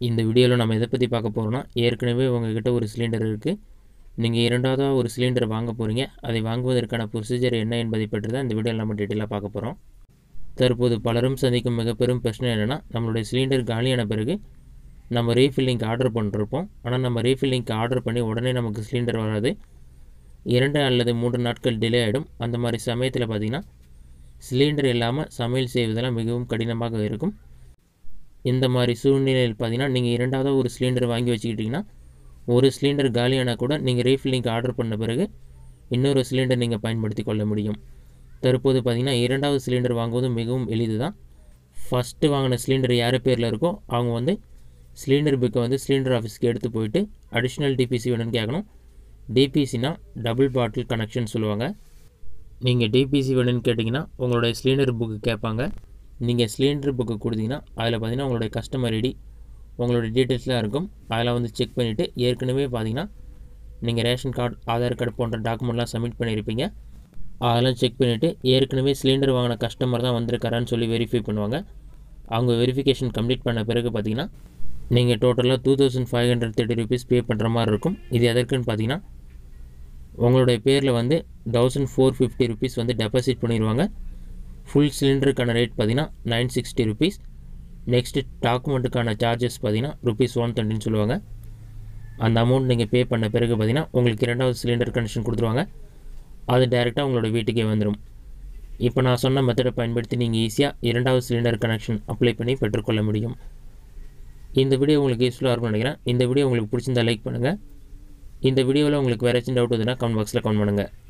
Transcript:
இந்த வீடியோவில் நம்ம எதை பற்றி பார்க்க போகிறோம்னா, ஏற்கனவே உங்ககிட்ட ஒரு சிலிண்டர் இருக்குது, நீங்கள் இரண்டாவதாக ஒரு சிலிண்டர் வாங்க போகிறீங்க. அதை வாங்குவதற்கான ப்ரொசீஜர் என்ன என்பதை பற்றி தான் இந்த வீடியோவில் நம்ம டீட்டெயிலாக பார்க்க போகிறோம். தற்போது பலரும் சந்திக்கும் மிகப்பெரும் பிரச்சனை என்னென்னா, நம்மளுடைய சிலிண்டர் காலியான பிறகு நம்ம ரீஃபில்லிங்க்கு ஆர்டர் பண்ணிருப்போம். ஆனால் நம்ம ரீஃபில்லிங்க்கு ஆர்டர் பண்ணி உடனே நமக்கு சிலிண்டர் வராது. 2 அல்லது 3 நாட்கள் டிலே ஆகிடும். அந்த மாதிரி சமயத்தில் பார்த்திங்கன்னா சிலிண்டர் இல்லாமல் சமையல் செய்வதெல்லாம் மிகவும் கடினமாக இருக்கும். இந்த மாதிரி சூழ்நிலையில் பார்த்திங்கன்னா நீங்கள் இரண்டாவதாக ஒரு சிலிண்டர் வாங்கி வச்சுக்கிட்டிங்கன்னா, ஒரு சிலிண்டர் காலியானால் கூட நீங்கள் ரீஃபில்லிங்க்கு ஆர்டர் பண்ண பிறகு இன்னொரு சிலிண்டர் நீங்கள் பயன்படுத்தி கொள்ள முடியும். தற்போது பார்த்திங்கன்னா இரண்டாவது சிலிண்டர் வாங்குவது மிகவும் எளிது தான். ஃபஸ்ட்டு வாங்கின சிலிண்டர் யார் பேரில் இருக்கோ அவங்க சிலிண்டர் புக்கை சிலிண்டர் ஆஃபீஸ்க்கு எடுத்து போயிட்டு அடிஷ்னல் டிபிசி வேணும்னு கேட்கணும். டிபிசினா டபுள் பாட்டில் கனெக்ஷன் சொல்லுவாங்க. நீங்கள் டிபிசி வேணும்னு கேட்டிங்கன்னா உங்களுடைய சிலிண்டர் புக்கு கேட்பாங்க. நீங்கள் சிலிண்டர் புக்கு கொடுத்தீங்கன்னா அதில் பார்த்திங்கன்னா உங்களுடைய கஸ்டமர் ஐடி, உங்களுடைய டீட்டெயில்ஸ்லாம் இருக்கும். அதெல்லாம் செக் பண்ணிவிட்டு ஏற்கனவே பார்த்திங்கன்னா நீங்கள் ரேஷன் கார்டு, ஆதார் கார்டு போன்ற டாக்குமெண்ட்லாம் சப்மிட் பண்ணியிருப்பீங்க. அதெல்லாம் செக் பண்ணிவிட்டு ஏற்கனவே சிலிண்டர் வாங்கின கஸ்டமர் தான் வந்திருக்காரான்னு சொல்லி வெரிஃபை பண்ணுவாங்க. அவங்க வெரிஃபிகேஷன் கம்ப்ளீட் பண்ண பிறகு பார்த்திங்கன்னா நீங்கள் டோட்டலாக 2530 rupees பே பண்ணுற மாதிரி இருக்கும். இது எதற்குன்னு பார்த்திங்கன்னா உங்களுடைய பேரில் 1450 rupees டெபாசிட் பண்ணிடுவாங்க. ஃபுல் சிலிண்டருக்கான ரேட் பார்த்திங்கன்னா 960 rupees. நெக்ஸ்ட்டு டாக்குமெண்ட்டுக்கான சார்ஜஸ் பார்த்திங்கன்னா ₹130 சொல்லுவாங்க. அந்த அமௌண்ட் நீங்கள் பே பண்ண பிறகு பார்த்திங்கன்னா உங்களுக்கு இரண்டாவது சிலிண்டர் கனெக்ஷன் கொடுத்துருவாங்க. அது டைரெக்டாக உங்களோட வீட்டுக்கே வந்துடும். இப்போ நான் சொன்ன மெத்தடை பயன்படுத்தி நீங்கள் ஈஸியாக இரண்டாவது சிலிண்டர் கனெக்ஷன் அப்ளை பண்ணி பெற்றுக்கொள்ள முடியும். இந்த வீடியோ உங்களுக்கு யூஸ்ஃபுல்லாக இருக்கும்னு நினைக்கிறேன். இந்த வீடியோ உங்களுக்கு பிடிச்சிருந்தா லைக் பண்ணுங்கள். இந்த வீடியோவில் உங்களுக்கு வேறு ஏதாச்சும் டவுட் வந்துன்னா கமெண்ட் பாக்ஸில் கமெண்ட் பண்ணுங்கள்.